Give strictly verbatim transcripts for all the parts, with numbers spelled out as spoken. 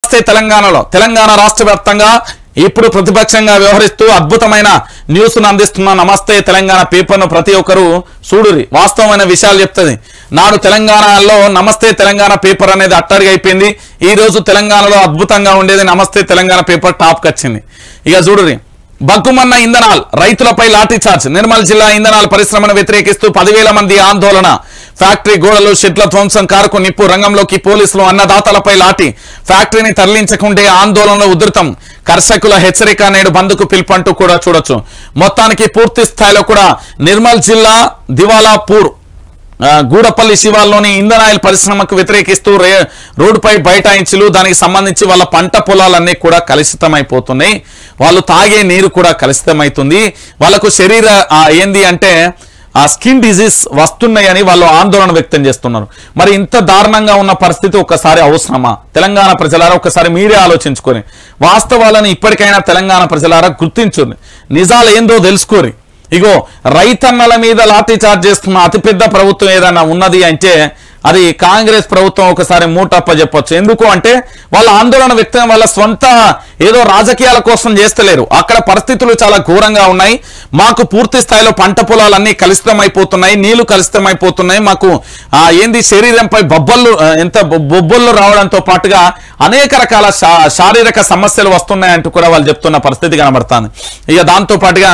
నమస్తే తెలంగాణలో తెలంగాణ రాష్ట్ర వ్యాప్తంగా ఇప్పుడు ప్రతిపక్షంగా వ్యవహరిస్తూ అద్భుతమైన న్యూస్ ను అందిస్తున్న నమస్తే తెలంగాణ పేపర్ ను ప్రతి ఒక్కరు చూడురి వాస్తవమైన విషయాలు చెప్తది నాడు తెలంగాణలో నమస్తే తెలంగాణ పేపర్ అనేది అట్టడిగా అయిపోయింది ఈ రోజు తెలంగాణలో అద్భుతంగా ఉండేది నమస్తే తెలంగాణ పేపర్ టాప్ కి వచ్చింది ఇక చూడురి బగ్గుమన్న ఇంధనాల్ రైతులపై లాఠీ చార్జ్ నిర్మల్ జిల్లా ఇంధనాల పరిశ్రమను వ్యతిరేకిస్తూ పదివేల మంది ఆందోళన ఫ్యాక్టరీ గోడలు షెడ్ల ధ్వంసం కారుకు నిప్పు రంగంలోకి పోలీసులు అన్నదాతలపై లాఠీ ఫ్యాక్టరీని తరలించకుంటే ఆందోళనలో ఉధృతం కర్షకుల హెచ్చరిక నేడు బంద్కు పిలుపంటూ కూడా చూడొచ్చు మొత్తానికి పూర్తి స్థాయిలో కూడా నిర్మల్ జిల్లా దివాలాపూర్ గూడపల్లి శివార్లోని ఇంధనాయిల్ పరిశ్రమకు వ్యతిరేకిస్తూ రోడ్డుపై బైఠాయించులు దానికి సంబంధించి వాళ్ళ పంట పొలాలన్నీ కూడా కలుషితమైపోతున్నాయి వాళ్ళు తాగే నీరు కూడా కలుషితమైతుంది వాళ్ళకు శరీర ఏంది అంటే ఆ స్కిన్ డిజీజ్ వస్తున్నాయని వాళ్ళు ఆందోళన వ్యక్తం చేస్తున్నారు మరి ఇంత దారుణంగా ఉన్న పరిస్థితి ఒక్కసారి అవసరమా తెలంగాణ ప్రజలారా ఒకసారి మీరే ఆలోచించుకొని వాస్తవాలను ఇప్పటికైనా తెలంగాణ ప్రజలారా గుర్తించుని నిజాలు ఏందో తెలుసుకోరి ఇగో రైతన్నల మీద లాఠీ చార్జ్ చేస్తున్న అతిపెద్ద ప్రభుత్వం ఏదైనా ఉన్నది అంటే అది కాంగ్రెస్ ప్రభుత్వం ఒకసారి మూటప్ప చెప్పొచ్చు ఎందుకు అంటే వాళ్ళ ఆందోళన వ్యక్తం వాళ్ళ స్వంత ఏదో రాజకీయాల కోసం చేస్తలేరు అక్కడ పరిస్థితులు చాలా ఘోరంగా ఉన్నాయి మాకు పూర్తి స్థాయిలో పంట పొలాలన్నీ కలుషితమైపోతున్నాయి నీళ్లు కలుషితమైపోతున్నాయి మాకు ఆ ఏంది శరీరంపై బొబ్బళ్ళు ఎంత బొబ్బళ్ళు రావడంతో పాటుగా అనేక రకాల శారీరక సమస్యలు వస్తున్నాయంటూ కూడా వాళ్ళు చెప్తున్న పరిస్థితి కనబడుతుంది ఇక దాంతో పాటుగా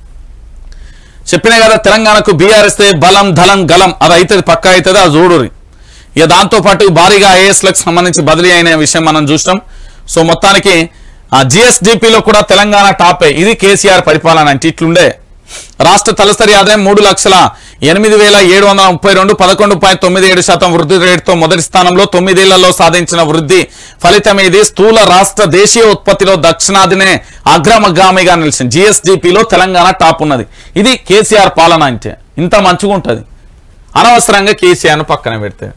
చెప్పినా కదా తెలంగాణకు బీఆర్ఎస్ బలం ధలం గలం అది అవుతుంది పక్కా అవుతుంది అది చూడురి ఇక దాంతో పాటు భారీగా ఐఏఎస్లకు సంబంధించి బదిలీ అయిన విషయం మనం చూసినాం సో మొత్తానికి ఆ జిఎస్డిపిలో కూడా తెలంగాణ టాపే ఇది కేసీఆర్ పరిపాలన అంటే ఇట్లుండే రాష్ట్ర తలసరి ఆదాయం మూడు లక్షల ఎనిమిది వేల ఏడు వందల ముప్పై రెండు పదకొండు పాయింట్ తొమ్మిది ఏడు శాతం వృద్ధి రేటుతో మొదటి స్థానంలో తొమ్మిదేళ్లలో సాధించిన వృద్ధి ఫలితం ఇది స్థూల రాష్ట్ర దేశీయ ఉత్పత్తిలో దక్షిణాదినే అగ్రమగామిగా నిలిచింది జిఎస్డిపిలో తెలంగాణ టాప్ ఉన్నది ఇది కేసీఆర్ పాలన అంటే ఇంత మంచిగా ఉంటుంది అనవసరంగా కేసీఆర్ పక్కన పెడితే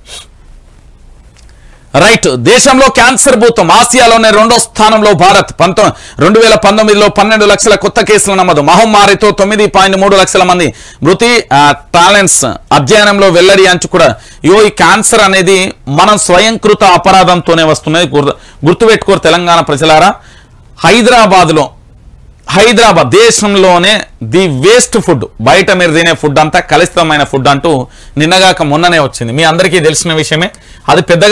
రైట్ దేశంలో క్యాన్సర్ భూతం ఆసియాలోనే రెండో స్థానంలో భారత్ పంతొ రెండు వేల పంతొమ్మిదిలో పన్నెండు లక్షల కొత్త కేసుల నమోదు మహమ్మారితో తొమ్మిది పాయింట్ మూడు లక్షల మంది మృతి టాలెంట్స్ అధ్యయనంలో వెల్లడి అంచు కూడా యో ఈ క్యాన్సర్ అనేది మనం స్వయంకృత అపరాధంతోనే వస్తున్నది గుర్తుపెట్టుకోరు తెలంగాణ ప్రజలారా హైదరాబాద్ లో హైదరాబాద్ దేశంలోనే ది వేస్ట్ ఫుడ్ బయట మీరు తినే ఫుడ్ అంతా కలుషితమైన ఫుడ్ అంటూ నిన్నగాక మొన్ననే వచ్చింది మీ అందరికీ తెలిసిన విషయమే అది పెద్దగా